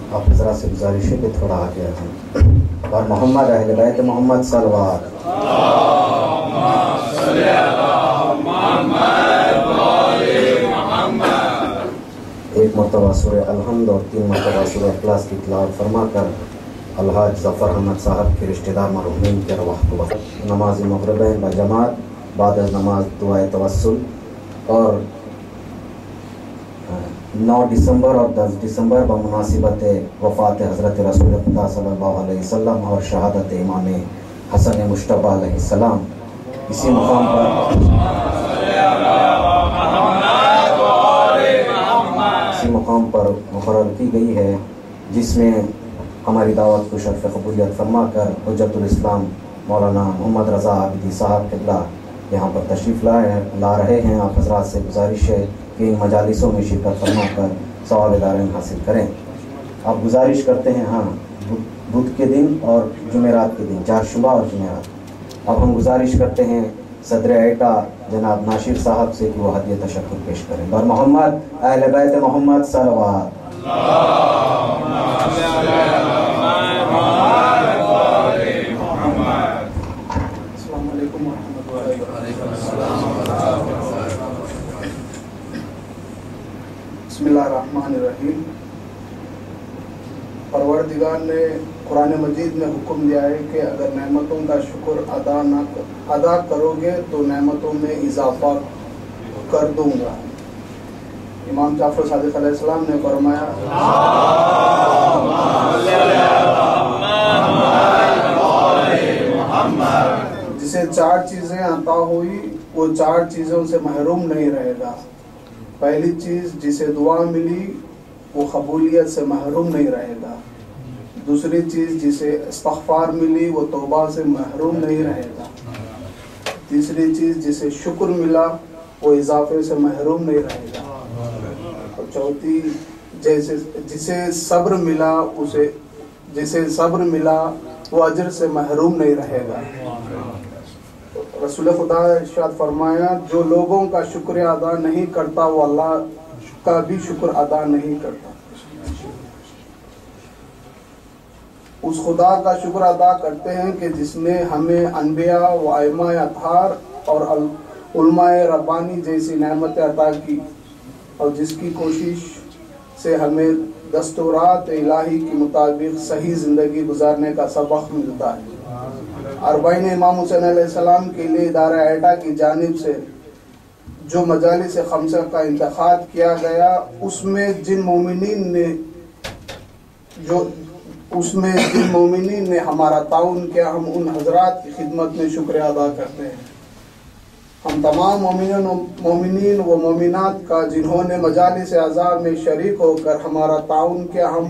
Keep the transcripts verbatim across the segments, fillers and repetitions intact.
آپ حضرات سے گزارش ہے کہ تھوڑا آگے آ جائیں اور محمد اہل بیت محمد صلوات ایک مرتبہ سورہ الحمد اور تین مرتبہ سورہ اخلاص کی تلاوت فرما کر الحاج ظفر احمد صاحب کے رشتہ دار مرحومین کے ارواح کو وقت نماز مغربین بجماعت بعد از نماز دعائے توسل اور نو دسمبر اور دس دسمبر بمناسبت وفات حضرت رسول خدا صلی اللہ علیہ وسلم اور شہادت امام حسن مجتبی علیہ السلام اسی مقام پر اسی مقام پر مقرر کی گئی ہے، جس میں ہماری دعوت کو شرف قبولیت فرما کر حجت الاسلام مولانا محمد رضا عابدی صاحب قبلہ یہاں پر تشریف لائے لا رہے ہیں۔ آپ حضرات سے گزارش ہے کہ ان مجالسوں میں شرکت فرما کر ثواب دارین حاصل کریں۔ آپ گزارش کرتے ہیں ہاں بدھ کے دن اور جمعرات کے دن، چہارشنبہ اور جمعرات، اب ہم گزارش کرتے ہیں صدر ایٹا جناب ناشر صاحب سے کہ وہ ہدیہ تشکر پیش کریں۔ اور محمد اہل بیت محمد صلوات۔ السلام علیکم ورحمۃ اللہ وبرکاتہ۔ بسم اللہ الرحمن الرحیم۔ پروردگار نے قرآن مجید میں حکم دیا ہے کہ اگر نعمتوں کا شکر ادا نہ ادا کرو گے تو نعمتوں میں اضافہ کر دوں گا۔ امام جعفر صادق علیہ السلام نے فرمایا جسے چار چیزیں عطا ہوئی وہ چار چیزوں سے محروم نہیں رہے گا۔ پہلی چیز جسے دعا ملی وہ قبولیت سے محروم نہیں رہے گا۔ دوسری چیز جسے استغفار ملی وہ توبہ سے محروم نہیں رہے گا۔ تیسری چیز جسے شکر ملا وہ اضافے سے محروم نہیں رہے گا۔ اور چوتھی جیسے جسے صبر ملا اسے جسے صبر ملا وہ اجر سے محروم نہیں رہے گا۔ رسول خدا ارشاد فرمایا جو لوگوں کا شکر ادا نہیں کرتا وہ اللہ کا بھی شکر ادا نہیں کرتا۔ اس خدا کا شکر ادا کرتے ہیں کہ جس نے ہمیں انبیاء و ائمہ اطہار اور علماء ربانی جیسی نعمتیں عطا کی اور جس کی کوشش سے ہمیں دستورات الہی کے مطابق صحیح زندگی گزارنے کا سبق ملتا ہے۔ اربعین امام حسین علیہ السلام کے لیے ادارہ ایٹا کی جانب سے جو مجالس خمسہ کا انتخاب کیا گیا اس میں جن مومنین نے جو اس میں جن مومنین نے ہمارا تعاون کیا ہم ان حضرات کی خدمت میں شکر ادا کرتے ہیں۔ ہم تمام مومنین و مومنین و مومنات کا جنہوں نے مجالس اعزاز میں شریک ہو کر ہمارا تعاون کیا ہم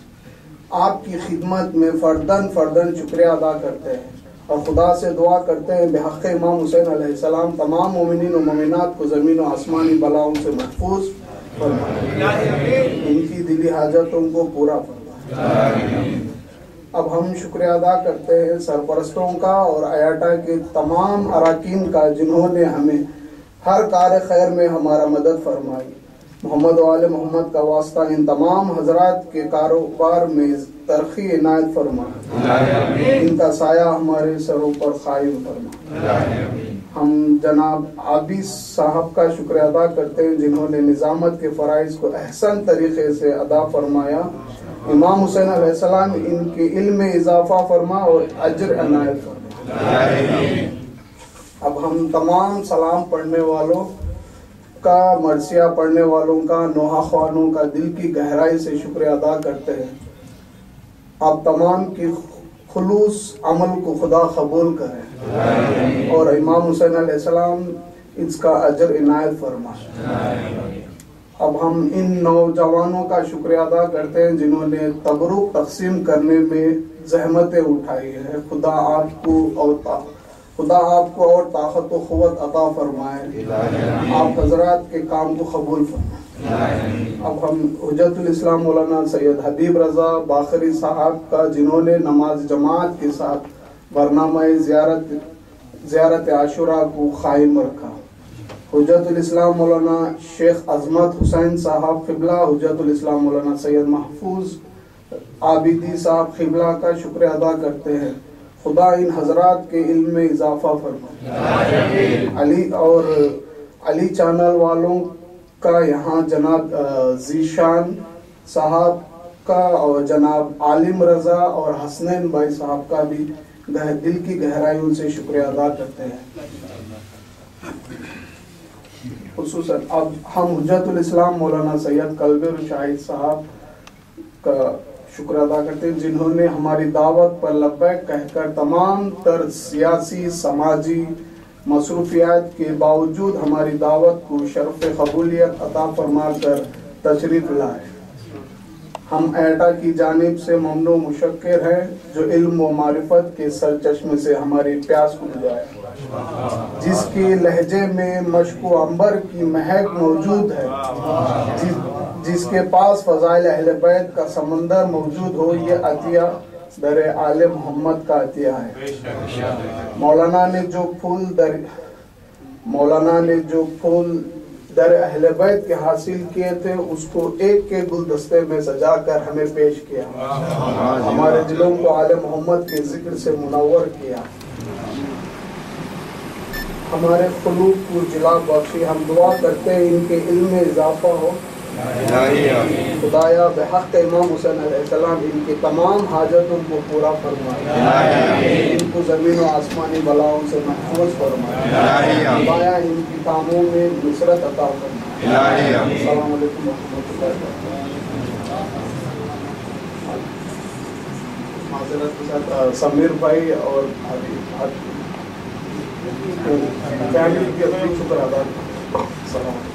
آپ کی خدمت میں فردن فردن شکریہ ادا کرتے ہیں اور خدا سے دعا کرتے ہیں بحق امام حسین علیہ السلام تمام مومنین و مومنات کو زمین و آسمانی بلاؤں سے محفوظ فرمائے، ان کی دلی حاجتوں کو پورا فرمائے۔ اب ہم شکریہ ادا کرتے ہیں سرپرستوں کا اور ایاٹا کے تمام اراکین کا جنہوں نے ہمیں ہر کار خیر میں ہمارا مدد فرمائی۔ محمد و آل محمد کا واسطہ ان تمام حضرات کے کاروبار میں ترقی عنایت فرما، ان کا سایہ ہمارے سروں پر قائم فرما۔ ہم جناب عابد صاحب کا شکریہ ادا کرتے ہیں جنہوں نے نظامت کے فرائض کو احسن طریقے سے ادا فرمایا۔ امام حسین علیہ السلام ان کے علم میں اضافہ فرما اور اجر عنایت فرما۔ اب ہم تمام سلام پڑھنے والوں کا، مرثیہ پڑھنے والوں کا، نوحہ خوانوں کا دل کی گہرائی سے شکریہ ادا کرتے ہیں۔ آپ تمام کی خلوص عمل کو خدا قبول کرے اور امام حسین علیہ السلام اس کا اجر عنایت فرمائے۔ اب ہم ان نوجوانوں کا شکریہ ادا کرتے ہیں جنہوں نے تبرک تقسیم کرنے میں زحمتیں اٹھائی ہیں۔ خدا آپ کو اور خدا آپ کو اور طاقت و قوت عطا فرمائے، آپ حضرات کے کام کو قبول فرمائے۔ اب ہم حجت الاسلام مولانا سید حبیب رضا باقری صاحب کا جنہوں نے نماز جماعت کے ساتھ برنامہ زیارت زیارت عاشورہ کو قائم رکھا۔ حجت الاسلام مولانا شیخ عظمت حسین صاحب قبلہ، حجت الاسلام مولانا سید محفوظ عابدی صاحب قبلہ کا شکر ادا کرتے ہیں. خدا ان حضرات کے علم میں اضافہ فرمائے. علی اور علی چینل والوں کا یہاں جناب ذیشان صاحب کا اور جناب عالم رضا اور حسنین بھائی صاحب کا بھی دل کی گہرائیوں سے شکریہ ادا کرتے ہیں. خصوصاً اب ہم حجت الاسلام مولانا سید کلبیر شاہد صاحب کا شکر ادا کرتے ہیں جنہوں نے ہماری دعوت پر لبیک کہہ کر تمام تر سیاسی سماجی مصروفیات کے باوجود ہماری دعوت کو شرف قبولیت عطا فرما کر تشریف لائے. ہم ایٹا کی جانب سے ممنون و مشکر ہیں جو علم و معرفت کے سرچشمے سے ہماری پیاس کو بجھائے، جس کے لہجے میں مشک و عنبر کی مہک موجود ہے، جس, جس کے پاس فضائل اہل بیت کا سمندر موجود ہو. یہ عطیہ در آل محمد کا عطیہ ہے. مولانا نے جو پھول در مولانا نے جو پھول در اہل بیت کے حاصل کیے تھے اس کو ایک کے گلدستے میں سجا کر ہمیں پیش کیا، ہمارے دلوں کو آل محمد کے ذکر سے منور کیا، ہمارے قلوب کو جلا بخشی. ہم دعا کرتے ہیں ان کے علم میں اضافہ ہو. خدایا بحق امام حسین علیہ السلام ان کی تمام حاجتوں کو پورا فرمائے، ان کو زمین و آسمانی بلاؤں سے محفوظ فرمائے. خدایا ان کی کاموں میں نصرت عطا فرمائے. السلام علیکم و رحمۃ اللہ وبرکاتہ. معذرت کے ساتھ سمیر بھائی اور فیملی کے اپنی شکر ادا. السلام علیکم.